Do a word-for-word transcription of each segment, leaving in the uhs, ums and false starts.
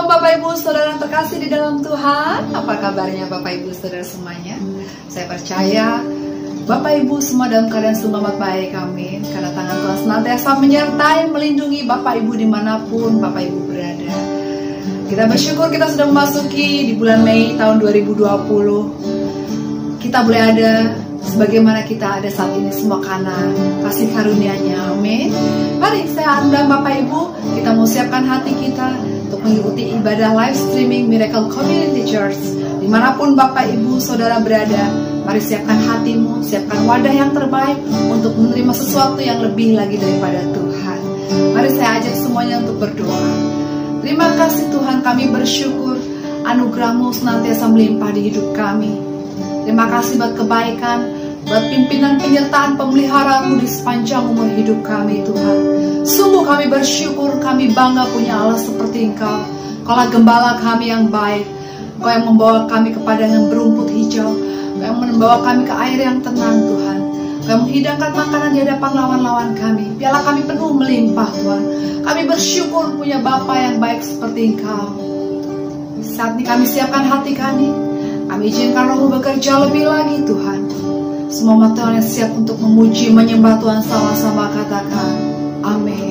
Shalom Bapak Ibu Saudara yang terkasih di dalam Tuhan. Apa kabarnya Bapak Ibu Saudara semuanya? Saya percaya Bapak Ibu semua dalam keadaan sungguh amat baik, amin. Karena tangan Tuhan senantiasa menyertai, melindungi Bapak Ibu dimanapun Bapak Ibu berada. Kita bersyukur kita sudah memasuki di bulan Mei tahun dua ribu dua puluh. Kita boleh ada sebagaimana kita ada saat ini semua karena kasih karunia-Nya, amin. Mari saya undang Bapak Ibu, kita mau siapkan hati kita untuk mengikuti ibadah live streaming Miracle Community Church. Dimanapun Bapak Ibu Saudara berada, mari siapkan hatimu, siapkan wadah yang terbaik untuk menerima sesuatu yang lebih lagi daripada Tuhan. Mari saya ajak semuanya untuk berdoa. Terima kasih Tuhan, kami bersyukur anugerah-Mu senantiasa melimpah di hidup kami. Terima kasih buat kebaikan, buat pimpinan, penyertaan, pemeliharaan-Mu di sepanjang umur hidup kami Tuhan. Sungguh kami bersyukur, kami bangga punya Allah seperti Engkau. Kaulah gembala kami yang baik, Engkau yang membawa kami ke padang yang berumput hijau, Engkau yang membawa kami ke air yang tenang Tuhan. Engkau yang menghidangkan makanan di hadapan lawan-lawan kami. Biarlah kami penuh melimpah Tuhan. Kami bersyukur punya Bapa yang baik seperti Engkau. Saat ini kami siapkan hati kami, kami izinkan Roh-Mu bekerja lebih lagi Tuhan. Semua umat Tuhan yang siap untuk memuji, menyembah Tuhan sama-sama katakan amin.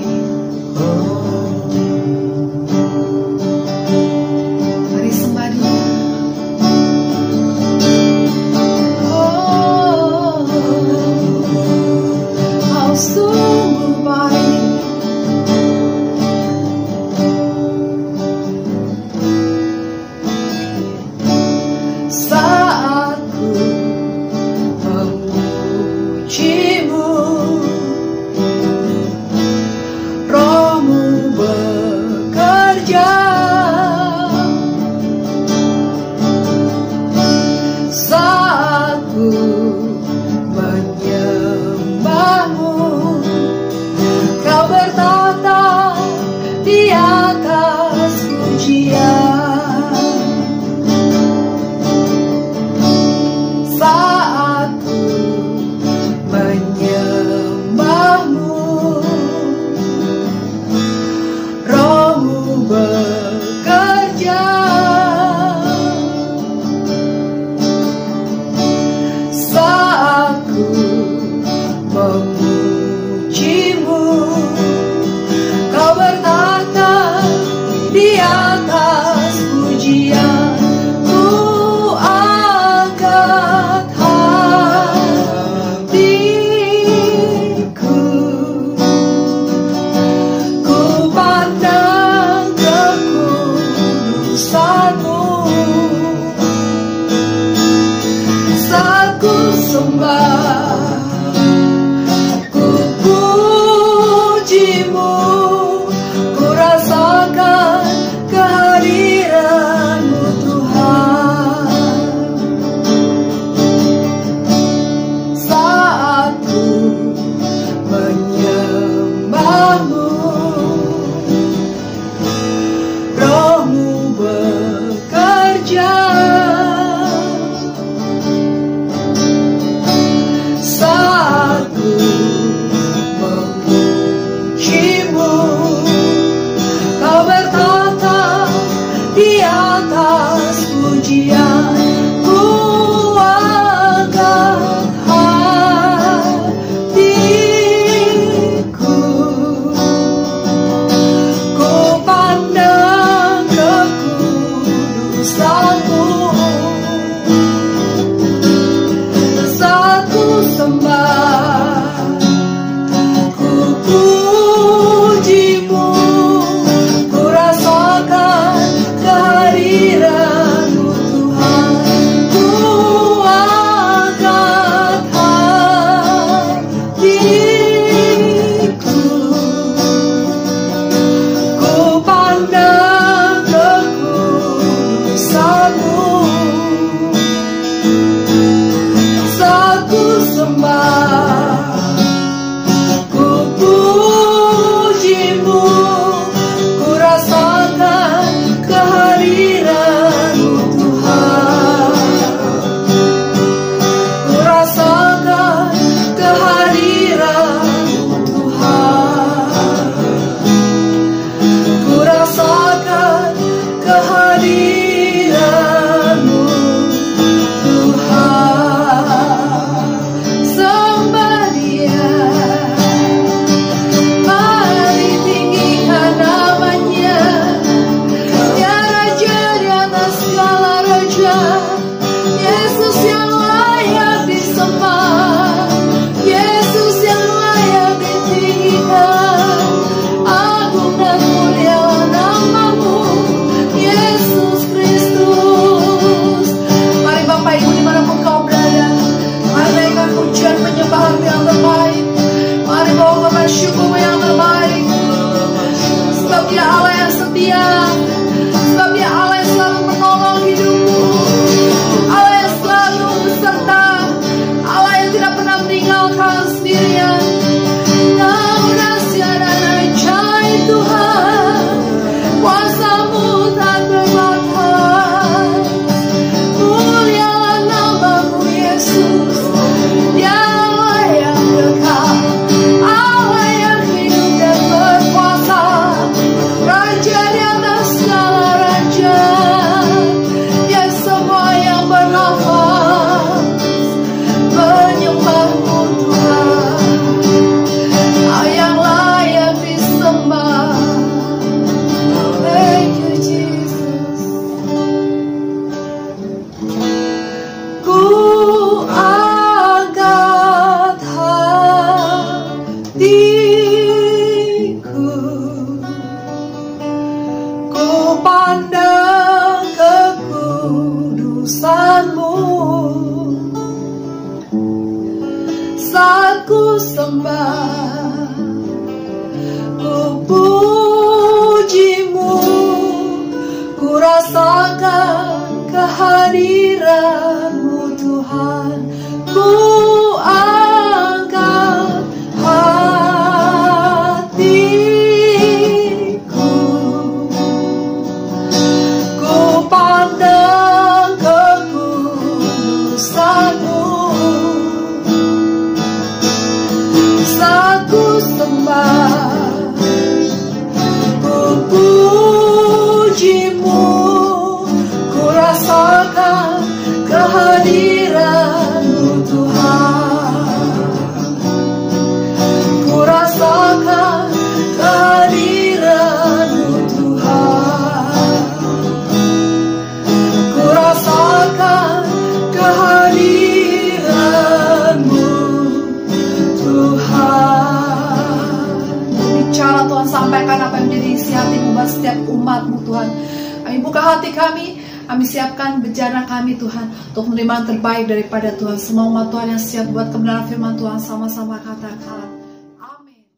Mari sembah Dia. Oh, Kau sungguh baik. Saat ku memujimu, sembah, ku pujimu, ku rasakan kehadiranmu Tuhan, ku angkat hatiku, ku pandang kekudusanmu, saat ku sembah, ku pujimu, ku rasakan kehadiranmu Tuhan, ku rasakan kehadiranmu Tuhan, ku rasakan kehadiranmu Tuhan. Bicara Tuhan, sampaikan apa yang menjadi isi hatimu buat setiap umatmu Tuhan. Kami buka hati kami, kami siapkan bejana kami Tuhan, untuk menerima yang terbaik daripada Tuhan. Semua umat Tuhan yang siap buat kebenaran firman Tuhan, sama-sama katakan amin.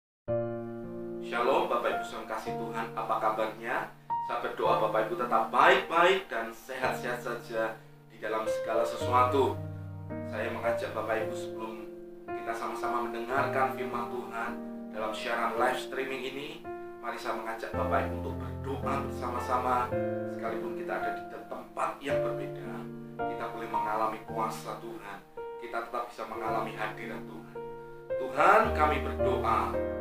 Shalom Bapak Ibu saudara kasih Tuhan, apa kabarnya? Saya berdoa Bapak Ibu tetap baik-baik dan sehat-sehat saja di dalam segala sesuatu. Saya mengajak Bapak Ibu sebelum kita sama-sama mendengarkan firman Tuhan dalam siaran live streaming ini, mari saya mengajak Bapak Ibu untuk berdoa bersama-sama. Sekalipun kita ada di tempat yang berbeda, kita boleh mengalami kuasa Tuhan, kita tetap bisa mengalami hadirat Tuhan. Tuhan, kami berdoa,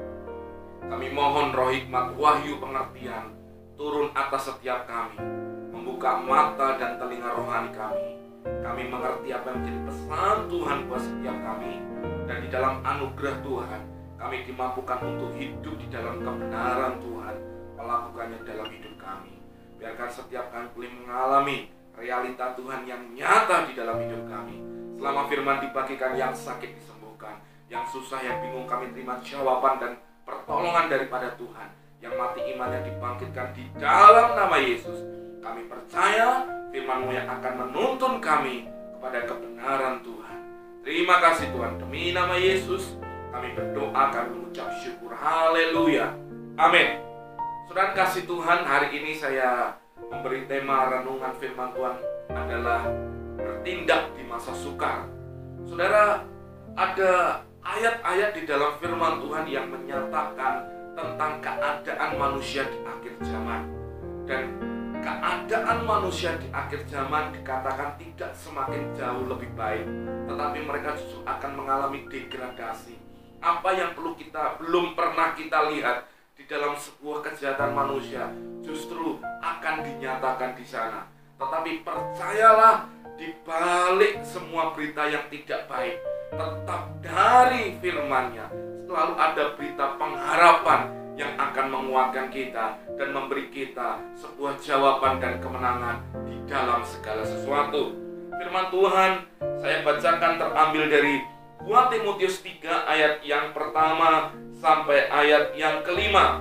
kami mohon roh hikmat, wahyu, pengertian turun atas setiap kami, membuka mata dan telinga rohani kami. Kami mengerti apa yang menjadi pesan Tuhan buat setiap kami, dan di dalam anugerah Tuhan kami dimampukan untuk hidup di dalam kebenaran Tuhan, melakukannya dalam hidup kami. Biarkan setiap kami boleh mengalami realita Tuhan yang nyata di dalam hidup kami. Selama firman dibagikan, yang sakit disembuhkan, yang susah, yang bingung, kami terima jawaban dan pertolongan daripada Tuhan. Yang mati imannya dibangkitkan di dalam nama Yesus. Kami percaya firman-Mu yang akan menuntun kami kepada kebenaran Tuhan. Terima kasih Tuhan, demi nama Yesus kami berdoa, kami mengucap syukur. Haleluya, amin. Saudara kasih Tuhan, hari ini saya memberi tema renungan firman Tuhan adalah bertindak di masa sukar. Saudara, ada ayat-ayat di dalam firman Tuhan yang menyatakan tentang keadaan manusia di akhir zaman. Dan keadaan manusia di akhir zaman dikatakan tidak semakin jauh lebih baik, tetapi mereka justru akan mengalami degradasi. Apa yang perlu kita belum pernah kita lihat di dalam sebuah kejahatan manusia justru akan dinyatakan di sana. Tetapi percayalah, di balik semua berita yang tidak baik, tetap dari firman-Nya selalu ada berita pengharapan yang akan menguatkan kita dan memberi kita sebuah jawaban dan kemenangan di dalam segala sesuatu. Firman Tuhan saya bacakan terambil dari dua Timotius tiga ayat yang pertama sampai ayat yang kelima.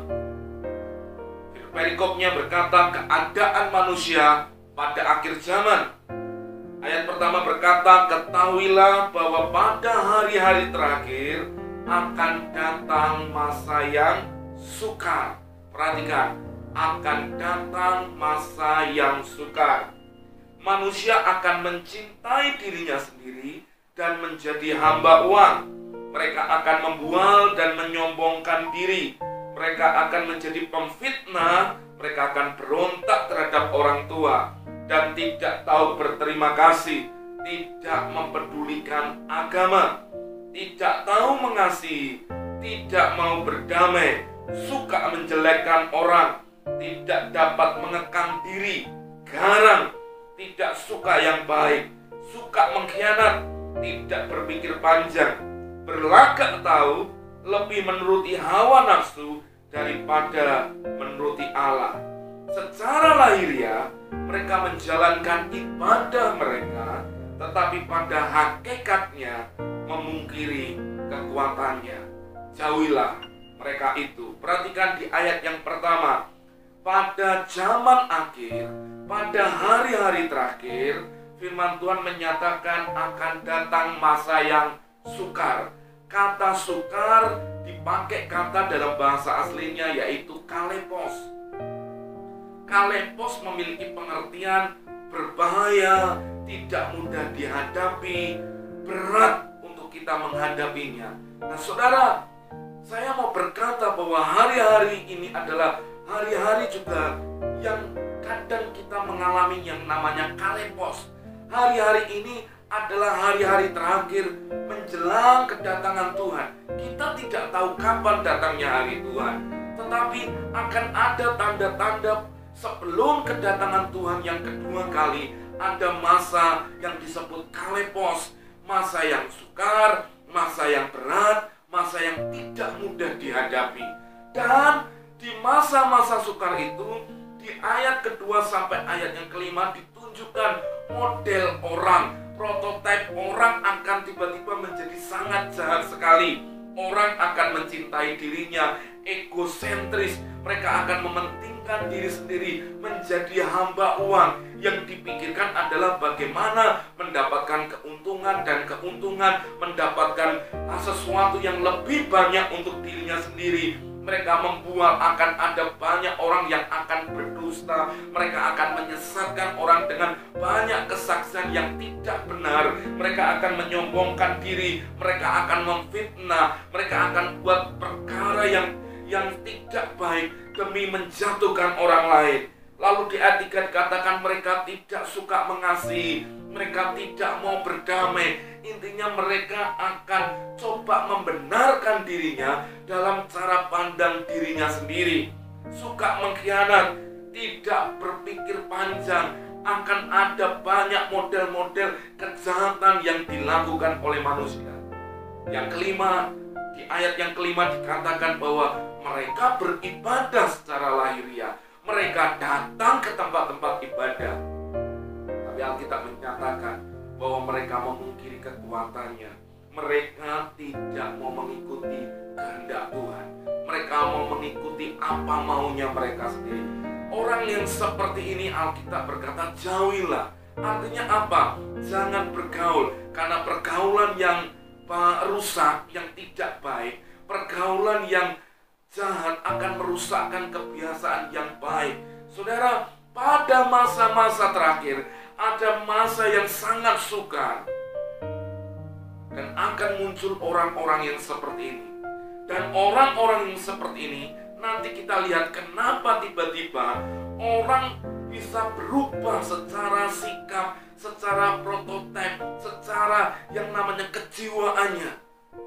Perikopnya berkata keadaan manusia pada akhir zaman. Ayat pertama berkata, ketahuilah bahwa pada hari-hari terakhir akan datang masa yang sukar. Perhatikan, akan datang masa yang sukar. Manusia akan mencintai dirinya sendiri dan menjadi hamba uang. Mereka akan membual dan menyombongkan diri. Mereka akan menjadi pemfitnah. Mereka akan berontak terhadap orang tua dan tidak tahu berterima kasih, tidak mempedulikan agama, tidak tahu mengasihi, tidak mau berdamai, suka menjelekkan orang, tidak dapat mengekang diri, garang, tidak suka yang baik, suka mengkhianat, tidak berpikir panjang, berlagak tahu, lebih menuruti hawa nafsu daripada menuruti Allah. Secara lahiriah mereka menjalankan ibadah mereka, tetapi pada hakikatnya memungkiri kekuatannya. Jauhilah mereka itu. Perhatikan di ayat yang pertama, pada zaman akhir, pada hari-hari terakhir, firman Tuhan menyatakan akan datang masa yang sukar. Kata sukar dipakai kata dalam bahasa aslinya yaitu kalepos. Kalepos memiliki pengertian berbahaya, tidak mudah dihadapi, berat untuk kita menghadapinya. Nah saudara, saya mau berkata bahwa hari-hari ini adalah hari-hari juga yang kadang kita mengalami yang namanya kalepos. Hari-hari ini adalah hari-hari terakhir menjelang kedatangan Tuhan. Kita tidak tahu kapan datangnya hari Tuhan, tetapi akan ada tanda-tanda sebelum kedatangan Tuhan yang kedua kali. Ada masa yang disebut kalepos, masa yang sukar, masa yang berat, masa yang tidak mudah dihadapi. Dan di masa-masa sukar itu, di ayat kedua sampai ayat yang kelima ditunjukkan model orang, prototipe orang akan tiba-tiba menjadi sangat jahat sekali. Orang akan mencintai dirinya, egosentris. Mereka akan mementingkan diri sendiri, menjadi hamba uang. Yang dipikirkan adalah bagaimana mendapatkan keuntungan dan keuntungan, mendapatkan sesuatu yang lebih banyak untuk dirinya sendiri. Mereka membual akan ada banyak orang yang akan berdusta. Mereka akan menyesatkan orang dengan banyak kesaksian yang tidak benar. Mereka akan menyombongkan diri. Mereka akan memfitnah. Mereka akan buat perkara yang yang tidak baik demi menjatuhkan orang lain. Lalu di ayat tiga dikatakan mereka tidak suka mengasihi, mereka tidak mau berdamai. Intinya mereka akan coba membenarkan dirinya dalam cara pandang dirinya sendiri. Suka mengkhianat, tidak berpikir panjang. Akan ada banyak model-model kejahatan yang dilakukan oleh manusia. Yang kelima, di ayat yang kelima dikatakan bahwa mereka beribadah secara lahiriah. Mereka datang ke tempat-tempat ibadah, tapi Alkitab menyatakan bahwa mereka memungkiri kekuatannya. Mereka tidak mau mengikuti kehendak Tuhan. Mereka mau mengikuti apa maunya mereka sendiri. Orang yang seperti ini Alkitab berkata jauhilah. Artinya apa? Jangan bergaul, karena pergaulan yang rusak, yang tidak baik, pergaulan yang jahat akan merusakkan kebiasaan yang baik. Saudara, pada masa-masa terakhir ada masa yang sangat sukar, dan akan muncul orang-orang yang seperti ini. Dan orang-orang yang seperti ini nanti kita lihat kenapa tiba-tiba orang bisa berubah secara sikap, secara prototipe, secara yang namanya kejiwaannya.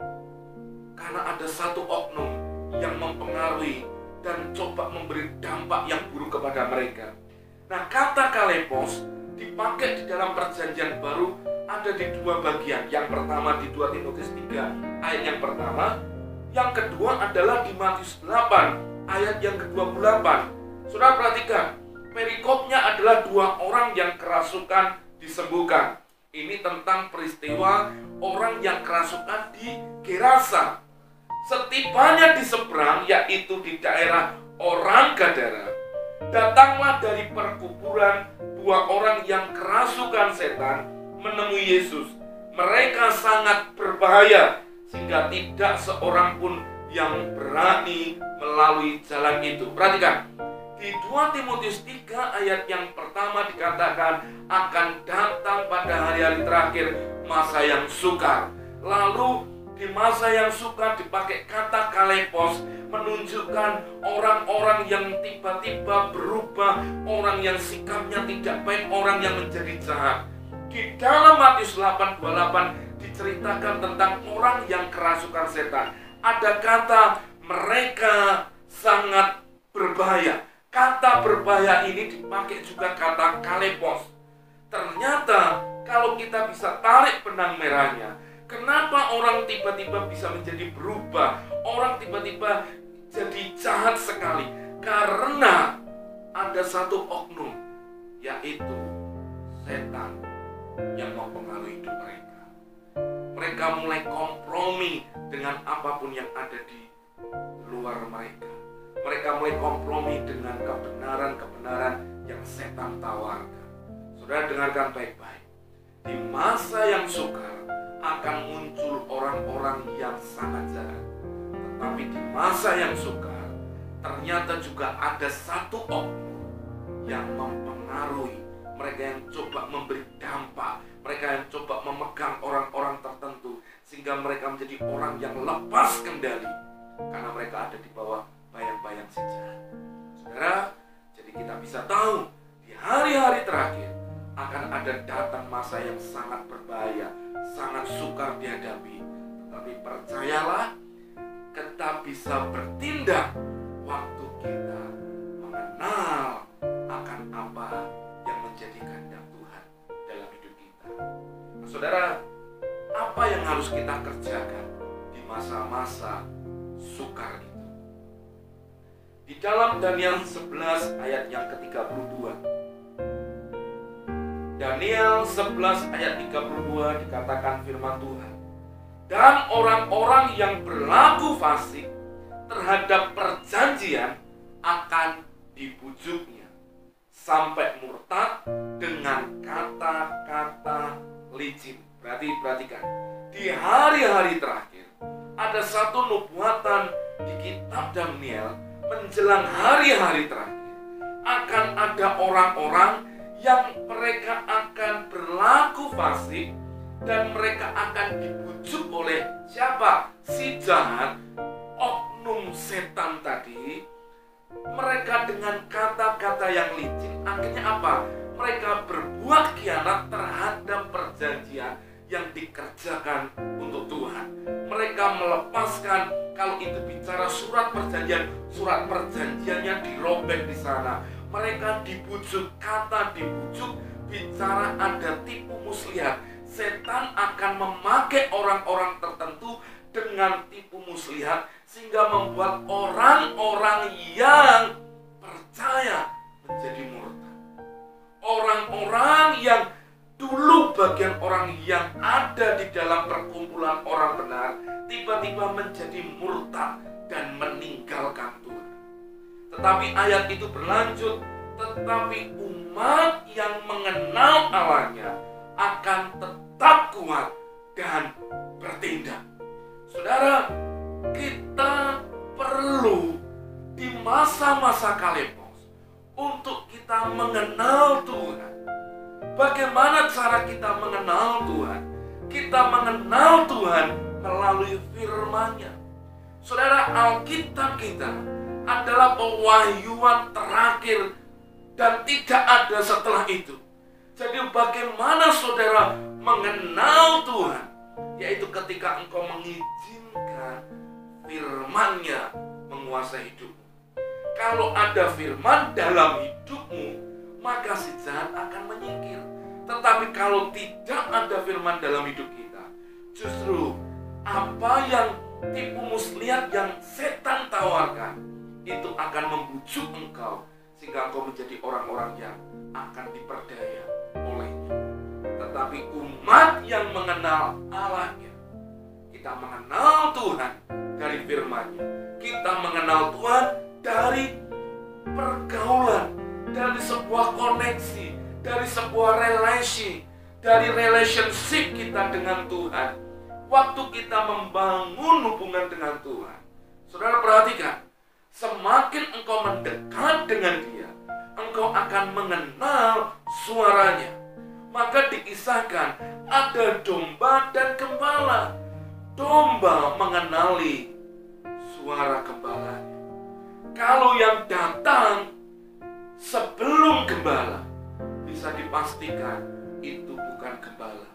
Karena ada satu oknum yang mempengaruhi dan coba memberi dampak yang buruk kepada mereka. Nah, kata kalepos dipakai di dalam perjanjian baru ada di dua bagian. Yang pertama di dua Timotius tiga ayat yang pertama, yang kedua adalah di Matius delapan ayat yang ke dua puluh delapan. Saudara perhatikan, perikopnya adalah dua orang yang kerasukan disembuhkan. Ini tentang peristiwa orang yang kerasukan di Gerasa. Setibanya di seberang, yaitu di daerah orang Gadara, datanglah dari perkuburan dua orang yang kerasukan setan menemui Yesus. Mereka sangat berbahaya sehingga tidak seorang pun yang berani melalui jalan itu. Perhatikan, di dua Timotius tiga ayat yang pertama dikatakan akan datang pada hari-hari terakhir masa yang sukar. Lalu di masa yang sukar dipakai kata kalepos, menunjukkan orang-orang yang tiba-tiba berubah, orang yang sikapnya tidak baik, orang yang menjadi jahat. Di dalam Matius delapan dua puluh delapan diceritakan tentang orang yang kerasukan setan. Ada kata mereka sangat berbahaya. Kata berbahaya ini dipakai juga kata kalepos. Ternyata kalau kita bisa tarik benang merahnya, kenapa orang tiba-tiba bisa menjadi berubah? Orang tiba-tiba jadi jahat sekali. Karena ada satu oknum, yaitu setan yang mempengaruhi hidup mereka. Mereka mulai kompromi dengan apapun yang ada di luar mereka. Mereka mulai kompromi dengan kebenaran-kebenaran yang setan tawarkan. Saudara dengarkan baik-baik. Di masa yang sukar akan akan muncul orang-orang yang sangat jahat. Tetapi di masa yang sukar, ternyata juga ada satu oknum yang mempengaruhi, mereka yang coba memberi dampak, mereka yang coba memegang orang-orang tertentu, sehingga mereka menjadi orang yang lepas kendali, karena mereka ada di bawah bayang-bayang si jahat. Saudara, jadi kita bisa tahu di hari-hari terakhir akan ada datang masa yang sangat berbahaya, sangat sukar dihadapi. Tetapi percayalah, kita bisa bertindak waktu kita mengenal akan apa yang menjadi kehendak Tuhan dalam hidup kita. Nah, saudara, apa yang harus kita kerjakan di masa-masa sukar itu? Di dalam Daniel sebelas ayat yang ke tiga puluh dua, Daniel sebelas ayat tiga puluh dua dikatakan firman Tuhan, dan orang-orang yang berlaku fasik terhadap perjanjian akan dibujuknya sampai murtad dengan kata-kata licin. Berarti perhatikan, di hari-hari terakhir ada satu nubuatan di kitab Daniel menjelang hari-hari terakhir. Akan ada orang-orang yang mereka akan berlaku fasik dan mereka akan dibujuk oleh siapa? Si jahat, oknum setan tadi. Mereka dengan kata-kata yang licin, akhirnya apa? Mereka berbuat khianat terhadap perjanjian yang dikerjakan untuk Tuhan. Mereka melepaskan, kalau itu bicara surat perjanjian, surat perjanjiannya dirobek di sana. Mereka dibujuk, kata dibujuk bicara ada tipu muslihat. Setan akan memakai orang-orang tertentu dengan tipu muslihat, sehingga membuat orang-orang yang percaya menjadi murtad. Orang-orang yang dulu bagian orang yang ada di dalam perkumpulan orang benar, tiba-tiba menjadi murtad dan meninggalkan Tuhan. Tetapi ayat itu berlanjut, tetapi umat yang mengenal Allahnya akan tetap kuat dan bertindak. Saudara, kita perlu di masa-masa Kalepos untuk kita mengenal Tuhan. Bagaimana cara kita mengenal Tuhan? Kita mengenal Tuhan melalui firman-Nya. Saudara, Alkitab kita adalah pewahyuan terakhir dan tidak ada setelah itu. Jadi bagaimana saudara mengenal Tuhan? Yaitu ketika engkau mengizinkan firman-Nya menguasai hidupmu. Kalau ada firman dalam hidupmu, maka si jahat akan menyingkir. Tetapi kalau tidak ada firman dalam hidup kita, justru apa yang tipu muslihat yang setan tawarkan, itu akan membujuk engkau, sehingga engkau menjadi orang-orang yang akan diperdaya olehnya. Tetapi umat yang mengenal Allahnya, kita mengenal Tuhan dari firman-Nya, kita mengenal Tuhan dari pergaulan, dari sebuah koneksi, dari sebuah relasi, dari relationship kita dengan Tuhan. Waktu kita membangun hubungan dengan Tuhan, saudara perhatikan, semakin engkau mendekat dengan Dia, engkau akan mengenal suaranya. Maka dikisahkan ada domba dan gembala. Domba mengenali suara gembalanya. Kalau yang datang sebelum gembala, bisa dipastikan itu bukan gembala.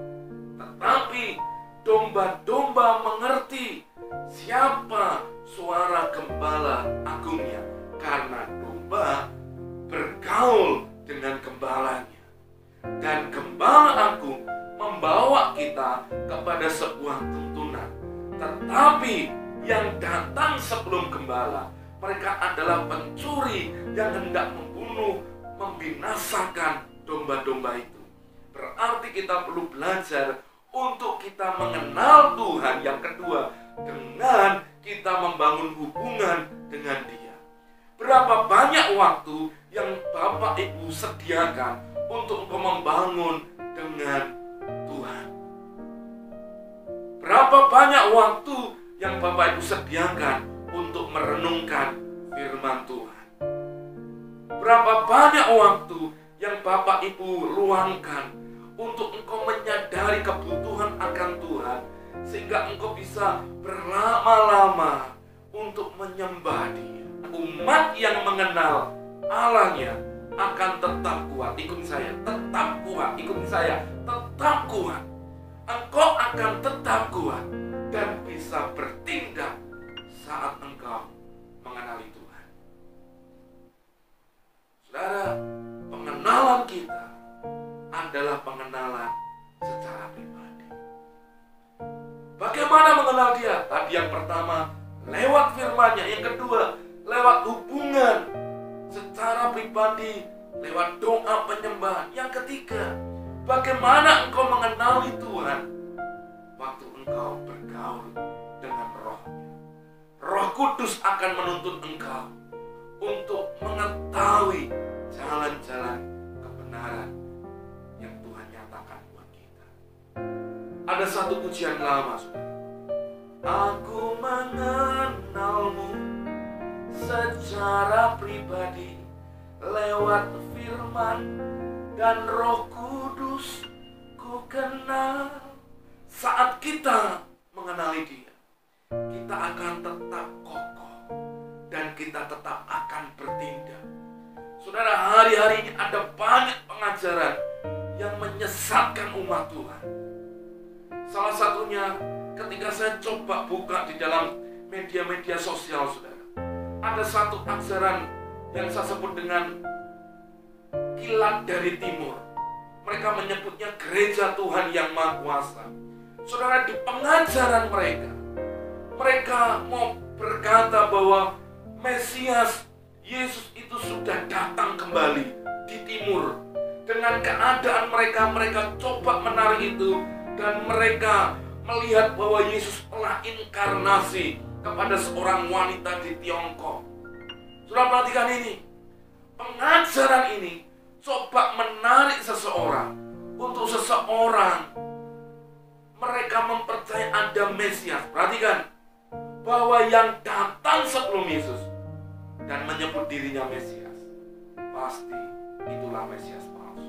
Tetapi domba-domba mengerti siapa suara gembala agungnya, karena domba bergaul dengan gembalanya. Dan gembala agung membawa kita kepada sebuah tuntunan. Tetapi yang datang sebelum gembala, mereka adalah pencuri yang hendak membunuh, membinasakan domba-domba itu. Berarti kita perlu belajar untuk kita mengenal Tuhan. Yang kedua, dengan kita membangun hubungan dengan Dia. Berapa banyak waktu yang Bapak Ibu sediakan untuk membangun dengan Tuhan? Berapa banyak waktu yang Bapak Ibu sediakan untuk merenungkan firman Tuhan? Berapa banyak waktu yang Bapak Ibu luangkan untuk engkau menyadari kebutuhan akan Tuhan, sehingga engkau bisa berlama-lama untuk menyembah Dia? Umat yang mengenal Allahnya akan tetap kuat. Ikuti saya, tetap kuat. Ikuti saya, tetap kuat. Engkau akan tetap kuat dan bisa bertindak saat engkau mengenali Tuhan. Saudara, pengenalan kita adalah pengenalan secara pribadi. Bagaimana mengenal Dia? Tadi yang pertama, lewat firman-Nya. Yang kedua, lewat hubungan secara pribadi, lewat doa penyembahan. Yang ketiga, bagaimana engkau mengenali Tuhan? Waktu engkau bergaul dengan Roh-Nya. Roh Kudus akan menuntun engkau untuk mengetahui jalan-jalan kebenaran yang Tuhan nyatakan buat kita. Ada satu pujian lama, saudara. Aku mengenalmu secara pribadi lewat firman dan Roh Kudus ku kenal. Saat kita mengenali Dia, kita akan tetap kokoh dan kita tetap akan bertindak. Saudara, hari-hari ini ada banyak pengajaran yang menyesatkan umat Tuhan. Salah satunya ketika saya coba buka di dalam media-media sosial, saudara, ada satu ajaran yang saya sebut dengan kilat dari timur. Mereka menyebutnya gereja Tuhan yang Maha Kuasa. Saudara, di pengajaran mereka, mereka mau berkata bahwa Mesias Yesus itu sudah datang kembali di timur. Dengan keadaan mereka, mereka coba menarik itu, dan mereka melihat bahwa Yesus telah inkarnasi kepada seorang wanita di Tiongkok. Saudara, perhatikan ini. Pengajaran ini coba menarik seseorang untuk seseorang mereka mempercayai ada Mesias. Perhatikan, bahwa yang datang sebelum Yesus dan menyebut dirinya Mesias, pasti itulah Mesias palsu.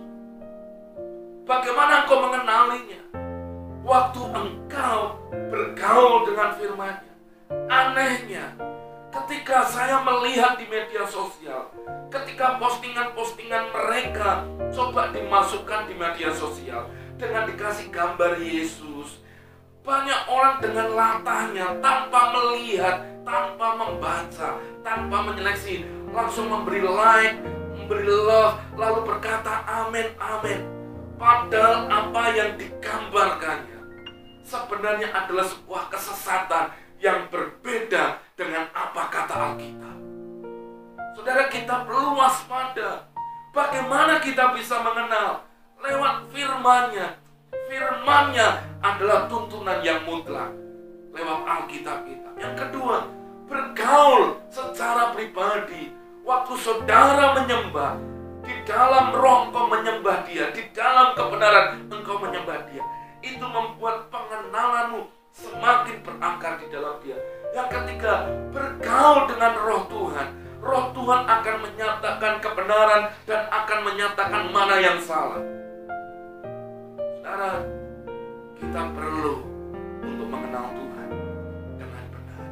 Bagaimana engkau mengenalinya? Waktu engkau bergaul dengan firman-Nya. Anehnya, ketika saya melihat di media sosial, ketika postingan-postingan mereka coba dimasukkan di media sosial dengan dikasih gambar Yesus, banyak orang dengan latahnya, tanpa melihat, tanpa membaca, tanpa menyeleksi, langsung memberi like, memberi love, lalu berkata amin, amin. Padahal apa yang digambarkannya sebenarnya adalah sebuah kesesatan yang berbeda dengan apa kata Alkitab. Saudara, kita perlu waspada. Bagaimana kita bisa mengenal? Lewat firman-Nya. Firman-Nya adalah tuntunan yang mutlak lewat Alkitab kita. Yang kedua, bergaul secara pribadi. Waktu saudara menyembah, di dalam roh engkau menyembah Dia, di dalam kebenaran engkau menyembah Dia. Itu membuat pengenalanmu semakin berakar di dalam Dia. Yang ketiga, bergaul dengan roh Tuhan. Roh Tuhan akan menyatakan kebenaran dan akan menyatakan mana yang salah. Saudara, kita perlu untuk mengenal Tuhan dengan benar.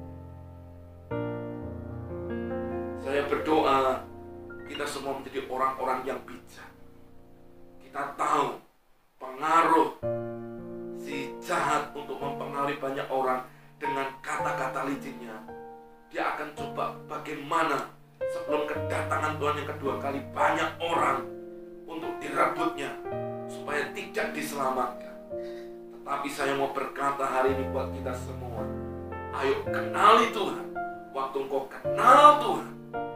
Saya berdoa kita semua menjadi orang-orang yang bijak. Kita tahu pengaruh si jahat untuk mempengaruhi banyak orang dengan kata-kata licinnya. Dia akan coba bagaimana sebelum kedatangan Tuhan yang kedua kali banyak orang untuk dirabutnya supaya tidak diselamatkan. Tetapi saya mau berkata hari ini buat kita semua, ayo kenali Tuhan. Waktu engkau kenal Tuhan,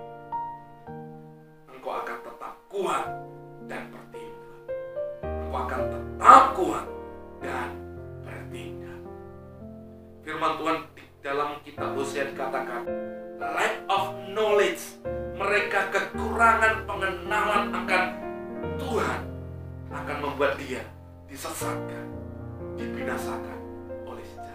engkau akan tetap kuat dan bertindak. Engkau akan tetap kuat dan bertindak. Firman Tuhan di dalam kitab Hosea dikatakan, lack of knowledge, mereka kekurangan pengenalan akan Tuhan, akan membuat dia disesatkan, dibinasakan oleh si jahat.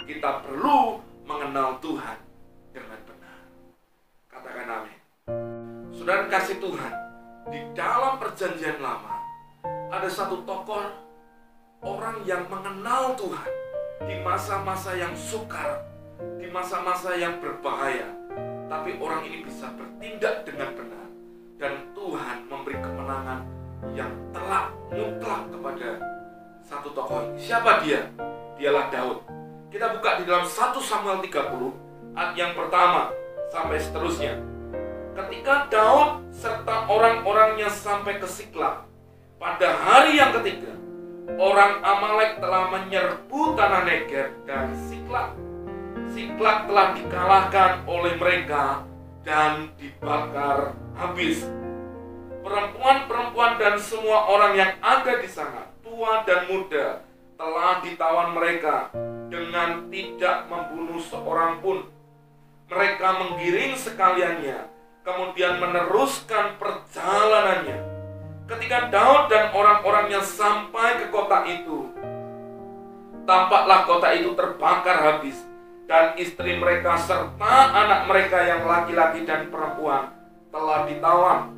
kita perlu mengenal Tuhan dengan benar. Katakan amin. Saudara kasih Tuhan, di dalam perjanjian lama ada satu tokoh orang yang mengenal Tuhan di masa-masa yang sukar, di masa-masa yang berbahaya. Tapi orang ini bisa bertindak dengan benar, dan Tuhan memberi kemenangan yang telak, mutlak kepada satu tokoh ini. Siapa dia? Dialah Daud. Kita buka di dalam satu Samuel tiga puluh ayat yang pertama sampai seterusnya. Ketika Daud serta orang-orangnya sampai ke Siklag, pada hari yang ketiga, orang Amalek telah menyerbu tanah Negeb dan Siklag. Siklag telah dikalahkan oleh mereka dan dibakar habis. Perempuan-perempuan dan semua orang yang ada di sana, tua dan muda, telah ditawan mereka dengan tidak membunuh seorang pun. Mereka menggiring sekaliannya, kemudian meneruskan perjalanannya. Ketika Daud dan orang-orangnya sampai ke kota itu, tampaklah kota itu terbakar habis, dan istri mereka serta anak mereka yang laki-laki dan perempuan telah ditawan.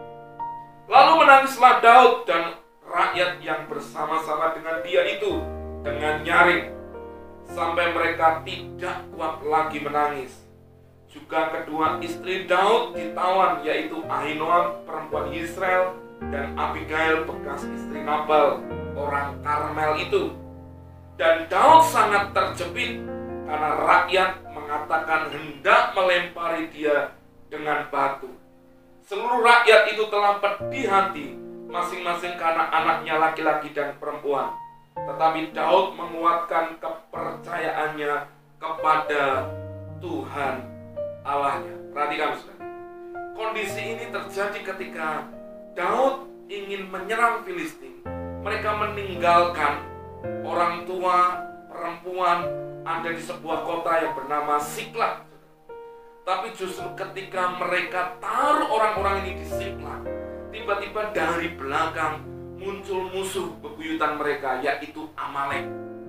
Lalu menangislah Daud dan rakyat yang bersama-sama dengan dia itu dengan nyaring, sampai mereka tidak kuat lagi menangis. Juga kedua istri Daud ditawan, yaitu Ahinoam perempuan Israel dan Abigail bekas istri Nabal orang Karmel itu. Dan Daud sangat terjepit karena rakyat mengatakan hendak melempari dia dengan batu. Seluruh rakyat itu telah pedih hati, masing-masing karena anaknya laki-laki dan perempuan. Tetapi Daud menguatkan kepercayaannya kepada Tuhan Allahnya. Perhatikan saudara, kondisi ini terjadi ketika Daud ingin menyerang Filistin. Mereka meninggalkan orang tua, perempuan, ada di sebuah kota yang bernama Siklag. Tapi justru ketika mereka taruh orang-orang ini di Siklag, tiba-tiba dari belakang muncul musuh bebuyutan mereka, yaitu Amalek.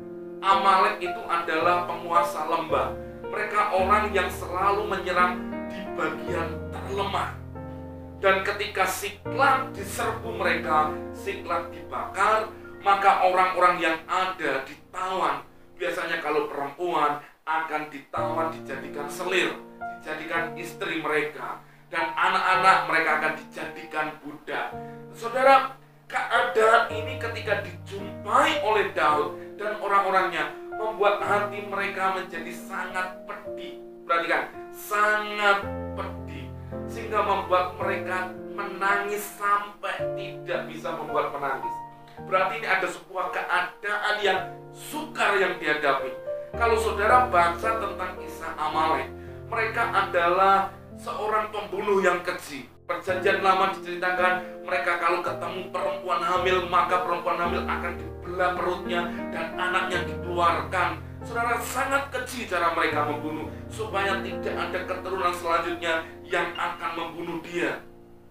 Amalek itu adalah penguasa lembah. Mereka orang yang selalu menyerang di bagian terlemah. Dan ketika Siklag diserbu mereka, Siklag dibakar, maka orang-orang yang ada ditawan. Biasanya kalau perempuan akan ditawan, dijadikan selir, dijadikan istri mereka, dan anak-anak mereka akan dijadikan budak. Saudara, keadaan ini ketika dijumpai oleh Daud dan orang-orangnya membuat hati mereka menjadi sangat pedih. Perhatikan, sangat pedih, sehingga membuat mereka menangis sampai tidak bisa membuat menangis. Berarti ini ada sebuah keadaan yang sukar yang dihadapi. Kalau saudara baca tentang kisah Amalek, mereka adalah seorang pembunuh yang keji. Perjanjian lama diceritakan mereka kalau ketemu perempuan hamil, maka perempuan hamil akan dibelah perutnya dan anaknya dikeluarkan. Saudara, sangat keji cara mereka membunuh, supaya tidak ada keturunan selanjutnya yang akan membunuh dia.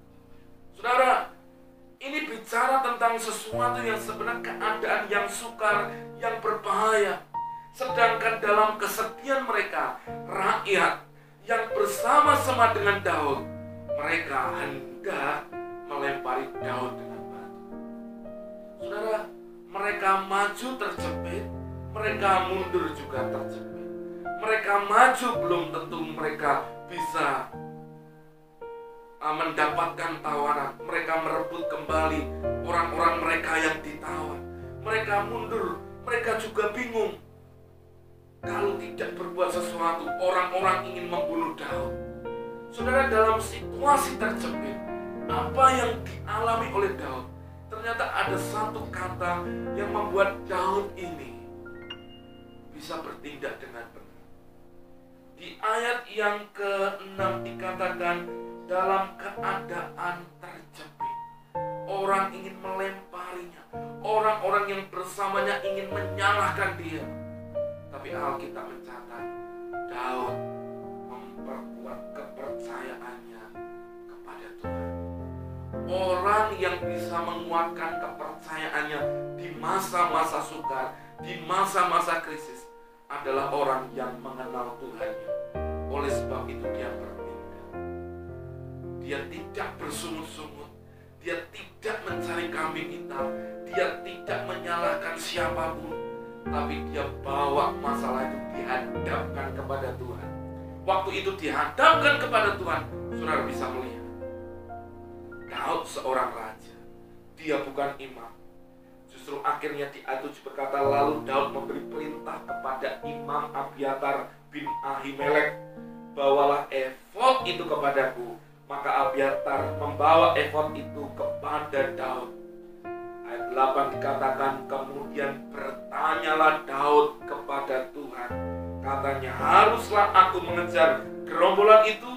Saudara, ini bicara tentang sesuatu yang sebenarnya keadaan yang sukar, yang berbahaya. Sedangkan dalam kesedihan mereka, rakyat yang bersama-sama dengan Daud, mereka hendak melempari Daud dengan batu. Saudara, mereka maju terjepit, mereka mundur juga terjepit. Mereka maju belum tentu mereka bisa mendapatkan tawanan. Mereka merebut kembali orang-orang mereka yang ditawan. Mereka mundur, mereka juga bingung. Kalau tidak berbuat sesuatu, orang-orang ingin membunuh Daud. Saudara, dalam situasi terjepit, apa yang dialami oleh Daud, ternyata ada satu kata yang membuat Daud ini bisa bertindak dengan benar. Di ayat yang keenam dikatakan, dalam keadaan terjepit, orang ingin melemparinya, orang-orang yang bersamanya ingin menyalahkan dia. Tapi Alkitab mencatat, Daud memperkuat kepercayaannya kepada Tuhan. Orang yang bisa menguatkan kepercayaannya di masa-masa sukar, di masa-masa krisis, adalah orang yang mengenal Tuhannya. Oleh sebab itu dia bertindak. Dia tidak bersungut-sungut. Dia tidak mencari kambing hitam. Dia tidak menyalahkan siapapun. Tapi dia bawa masalah itu dihadapkan kepada Tuhan. Waktu itu dihadapkan kepada Tuhan, saudara bisa melihat Daud seorang raja. Dia bukan imam. Justru akhirnya di ayat tujuh berkata, lalu Daud memberi perintah kepada Imam Abiatar bin Ahimelek, bawalah efod itu kepadaku. Maka Abiatar membawa efod itu kepada Daud. Ayat delapan dikatakan, kemudian bertanyalah Daud kepada Tuhan. Katanya, haruslah aku mengejar gerombolan itu?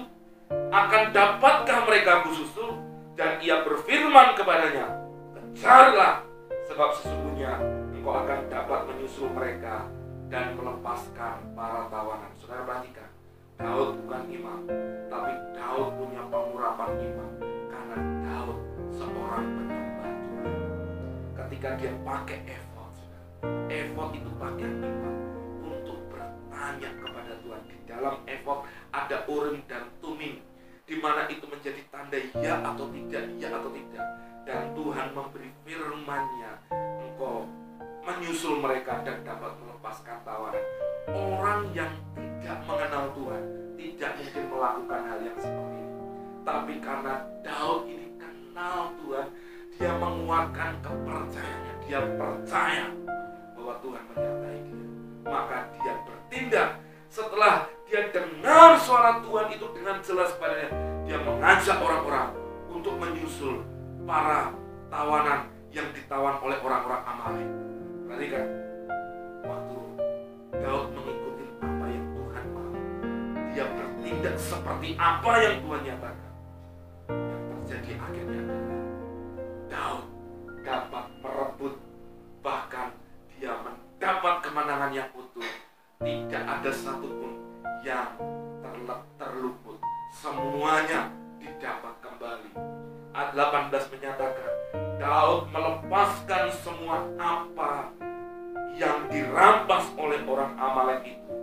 Akan dapatkah mereka kususul? Dan ia berfirman kepadanya, kejarlah, sebab sesungguhnya engkau akan dapat menyusul mereka dan melepaskan para tawanan. Saudara perhatikan, Daud bukan imam, tapi Daud punya pengurapan imam. Karena Daud seorang penyembah Tuhan. Ketika dia pakai efod, efod itu pakaian imam untuk bertanya kepada Tuhan. Di dalam efod ada urim dan tumim, di mana itu menjadi tanda ya atau tidak, ya atau tidak. Dan Tuhan memberi firman-Nya, engkau menyusul mereka dan dapat melepaskan tawanan. Orang yang tidak mengenal Tuhan tidak mungkin melakukan hal yang seperti ini. Tapi karena Daud ini kenal Tuhan, dia menguatkan kepercayaannya. Dia percaya bahwa Tuhan menyertai dia. Maka dia bertindak. Setelah dia dengar suara Tuhan itu dengan jelas padanya, dia mengajak orang-orang untuk menyusul para tawanan yang ditawan oleh orang-orang Amalek. Perhatikan, waktu Daud mengikuti apa yang Tuhan mau, dia bertindak seperti apa yang Tuhan nyatakan. Yang terjadi akhirnya adalah Daud dapat merebut, bahkan dia mendapat kemenangan yang utuh. Tidak ada satupun yang terluput. Semuanya didapat kembali. Ayat delapan belas menyatakan, Daud melepaskan semua apa yang dirampas oleh orang Amalek itu.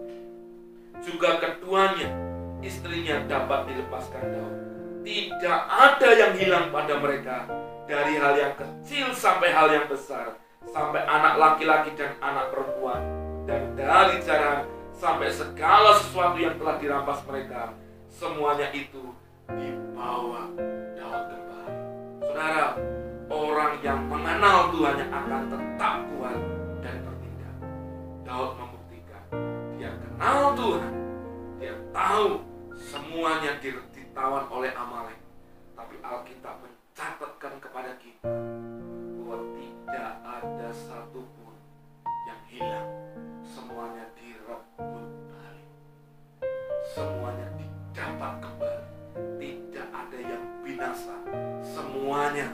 Juga keduanya, istrinya dapat dilepaskan Daud. Tidak ada yang hilang pada mereka, dari hal yang kecil sampai hal yang besar, sampai anak laki-laki dan anak perempuan, dan dari jaran sampai segala sesuatu yang telah dirampas mereka. Semuanya itu dibawa Daud kembali. Saudara, orang yang mengenal Tuhannya akan tetap kuat dan bertindak. Daud membuktikan dia kenal Tuhan. Dia tahu semuanya ditawan oleh Amalek. Tapi Alkitab mencatatkan kepada kita bahwa tidak ada satupun yang hilang. Semuanya direbut balik. Semuanya didapat kembali. Tidak ada yang binasa. Semuanya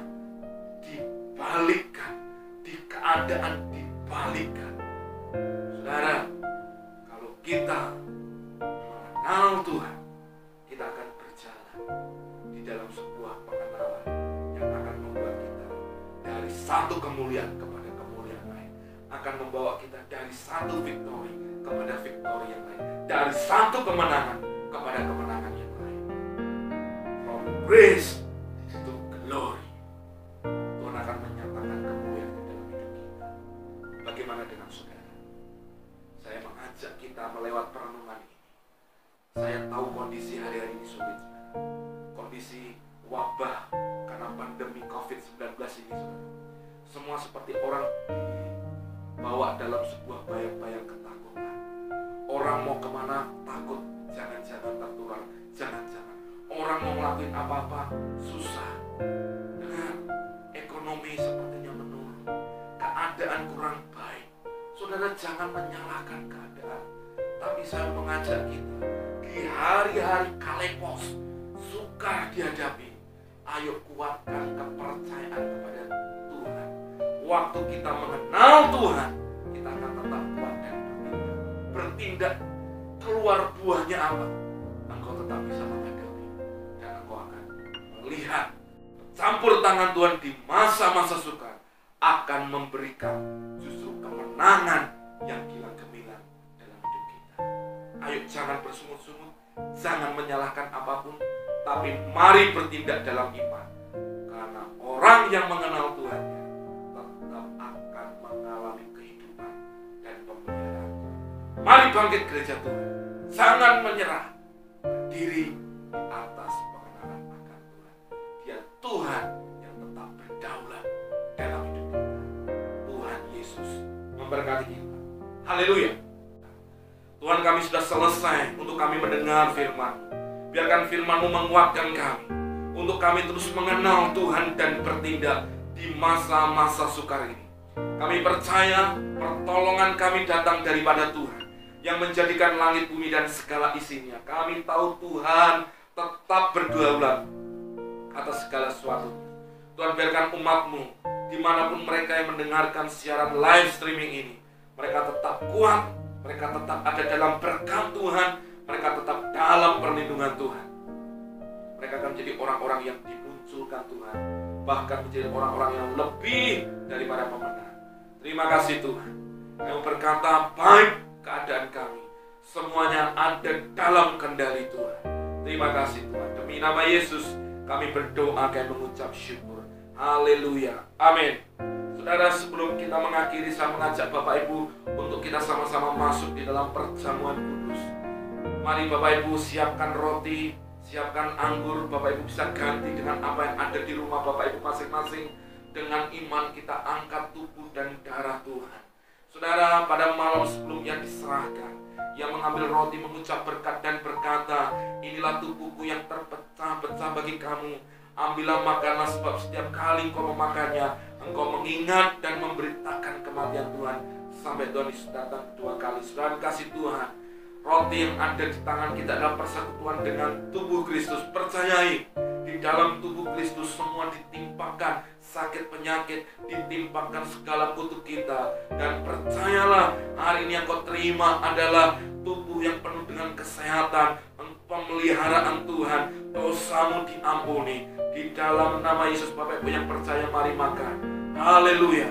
dibalikkan, di keadaan dibalikkan. Saudara, kalau kita mengenal Tuhan, kita akan berjalan di dalam sebuah pengenalan yang akan membuat kita dari satu kemuliaan kepada kemuliaan lain, akan membawa kita dari satu victory kepada victory yang lain, dari satu kemenangan kepada kemenangan yang lain. From grace to glory. Tuhan akan menyatakan kemuliaan di dalam hidup kita. Bagaimana dengan saudara? Saya mengajak kita melewat perenungan ini. Saya tahu kondisi hari-hari ini sulit. Kondisi wabah karena pandemi covid sembilan belas ini, saudara. Semua seperti orang dibawa dalam sebuah bayang-bayang ketakutan. Orang mau kemana takut, jangan-jangan tertular, jangan-jangan. Orang mau ngelakuin apa-apa susah. Dengan ekonomi sepertinya menurun, keadaan kurang baik. Saudara, jangan menyalahkan keadaan, tapi saya mengajak kita di hari-hari kalepos, sukar dihadapi, ayo kuatkan kepercayaan kepada Tuhan. Waktu kita mengenal Tuhan, kita akan tetap kuat dan bertindak. Bertindak, keluar buahnya apa? Engkau tetap bisa menghadapi, dan engkau akan melihat campur tangan Tuhan di masa-masa sukar akan memberikan justru kemenangan yang gila gemilang dalam hidup Tetapi jangan bersungut-sungut, jangan menyalahkan apapun, tapi mari bertindak dalam iman. Karena orang yang mengenal Tuhannya tetap akan mengalami kehidupan dan pemeliharaan. Mari bangkit gereja Tuhan, jangan menyerah, berdiri di atas pengenalan akan Tuhan. Dia Tuhan yang tetap berdaulat dalam hidup kita. Tuhan Yesus memberkati kita. Haleluya. Tuhan, kami sudah selesai untuk kami mendengar firman. Biarkan firman-Mu menguatkan kami untuk kami terus mengenal Tuhan dan bertindak di masa-masa sukar ini. Kami percaya pertolongan kami datang daripada Tuhan yang menjadikan langit, bumi, dan segala isinya. Kami tahu Tuhan tetap berdaulat atas segala sesuatu. Tuhan, biarkan umat-Mu dimanapun mereka yang mendengarkan siaran live streaming ini, mereka tetap kuat, mereka tetap ada dalam berkat Tuhan, mereka tetap dalam perlindungan Tuhan. Mereka akan menjadi orang-orang yang dimunculkan Tuhan, bahkan menjadi orang-orang yang lebih daripada pemenang. Terima kasih Tuhan. Kami berkata, baik keadaan kami, semuanya ada dalam kendali Tuhan. Terima kasih Tuhan. Demi nama Yesus kami berdoa dan mengucap syukur. Haleluya. Amin. Saudara, sebelum kita mengakhiri, saya mengajak Bapak Ibu untuk kita sama-sama masuk di dalam perjamuan kudus. Mari Bapak Ibu siapkan roti, siapkan anggur. Bapak Ibu bisa ganti dengan apa yang ada di rumah Bapak Ibu masing-masing. Dengan iman kita angkat tubuh dan darah Tuhan. Saudara, pada malam sebelumnya diserahkan, yang mengambil roti mengucap berkat dan berkata, inilah tubuhku yang terpecah-pecah bagi kamu. Ambillah makanlah, sebab setiap kali engkau memakannya, engkau mengingat dan memberitakan kematian Tuhan sampai Tuhan Yesus datang kedua kali. Saudara kasih Tuhan, roti yang ada di tangan kita adalah persekutuan dengan tubuh Kristus. Percayai, di dalam tubuh Kristus semua ditimpakan sakit penyakit, ditimpakan segala kutuk kita. Dan percayalah, hari ini yang kau terima adalah tubuh yang penuh dengan kesehatan, pemeliharaan Tuhan, dosamu diampuni. Di dalam nama Yesus, Bapak Ibu yang percaya, mari makan. Haleluya.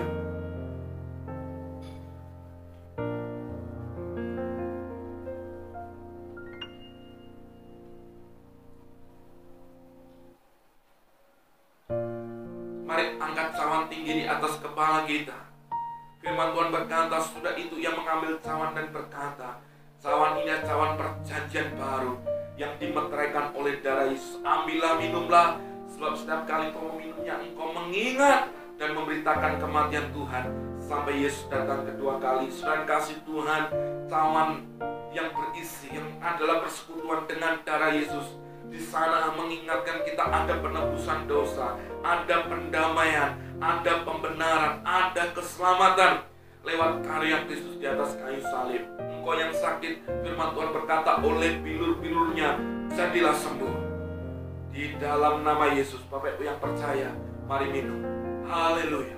Mari angkat cawan tinggi di atas kepala kita. Firman Tuhan berkata, sudah itu ia mengambil cawan dan berkata, cawan ini adalah cawan perjanjian baru yang dimeteraikan oleh darah Yesus. Ambillah, minumlah, sebab setiap kali engkau meminumnya, engkau mengingat dan memberitakan kematian Tuhan sampai Yesus datang kedua kali. Saudara kasih Tuhan, cawan yang berisi, yang adalah persekutuan dengan darah Yesus. Di sana mengingatkan kita ada penebusan dosa, ada pendamaian, ada pembenaran, ada keselamatan lewat karya Kristus di atas kayu salib. Engkau yang sakit, firman Tuhan berkata, oleh bilur-bilurnya jadilah sembuh. Di dalam nama Yesus, Bapak Ibu yang percaya, mari minum. Haleluya.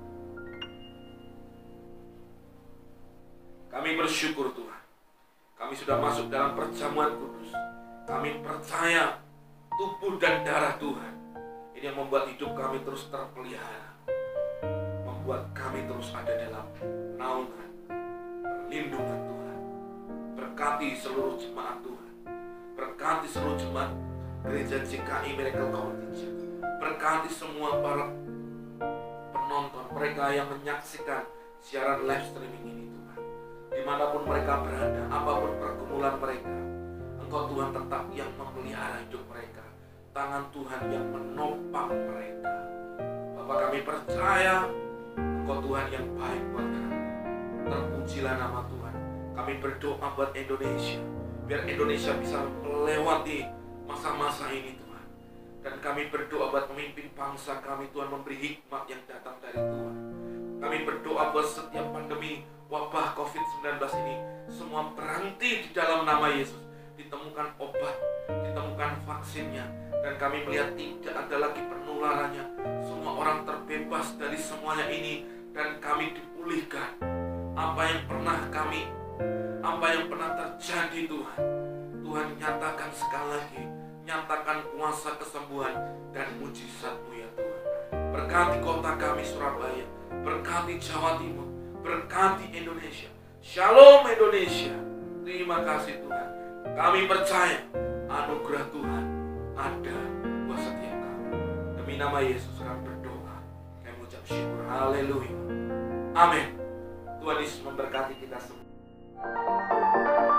Kami bersyukur Tuhan, kami sudah masuk dalam perjamuan kudus. Kami percaya tubuh dan darah Tuhan ini yang membuat hidup kami terus terpelihara, membuat kami terus ada dalam naungan, perlindungan Tuhan. Berkati seluruh jemaat Tuhan, berkati seluruh jemaat Gereja J K I Miracle Contingent, berkati semua para penonton, mereka yang menyaksikan siaran live streaming ini Tuhan. Dimanapun mereka berada, apapun pergumulan mereka, Engkau Tuhan tetap yang memelihara hidup mereka. Tangan Tuhan yang menopang mereka. Bapa, kami percaya Engkau Tuhan yang baik buat kami. Terpujilah nama Tuhan. Kami berdoa buat Indonesia, biar Indonesia bisa melewati masa-masa ini Tuhan. Dan kami berdoa buat pemimpin bangsa kami, Tuhan, memberi hikmat yang datang dari Tuhan. Kami berdoa buat setiap pandemi wabah covid sembilan belas ini semua berhenti di dalam nama Yesus. Ditemukan obat, ditemukan vaksinnya, dan kami melihat tidak ada lagi penularannya. Semua orang terbebas dari semuanya ini, dan kami dipulihkan. Apa yang pernah kami, apa yang pernah terjadi Tuhan, Tuhan nyatakan sekali lagi, nyatakan kuasa kesembuhan dan mujizat-Mu ya Tuhan. Berkati kota kami Surabaya, berkati Jawa Timur, berkati Indonesia. Shalom Indonesia. Terima kasih Tuhan. Kami percaya anugerah Tuhan ada buat setiap kami. Demi nama Yesus kami berdoa. Kami mengucap syukur. Haleluya. Amin. Tuhan Yesus memberkati kita semua.